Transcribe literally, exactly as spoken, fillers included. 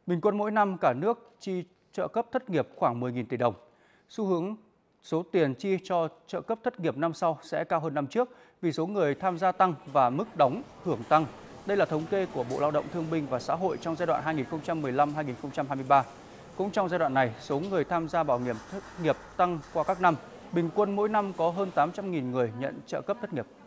Bình quân mỗi năm cả nước chi trợ cấp thất nghiệp khoảng mười nghìn tỷ đồng. Xu hướng số tiền chi cho trợ cấp thất nghiệp năm sau sẽ cao hơn năm trước vì số người tham gia tăng và mức đóng hưởng tăng. Đây là thống kê của Bộ Lao động Thương binh và Xã hội trong giai đoạn hai nghìn không trăm mười lăm đến hai nghìn không trăm hai mươi ba. Cũng trong giai đoạn này, số người tham gia bảo hiểm thất nghiệp tăng qua các năm. Bình quân mỗi năm có hơn tám trăm nghìn người nhận trợ cấp thất nghiệp.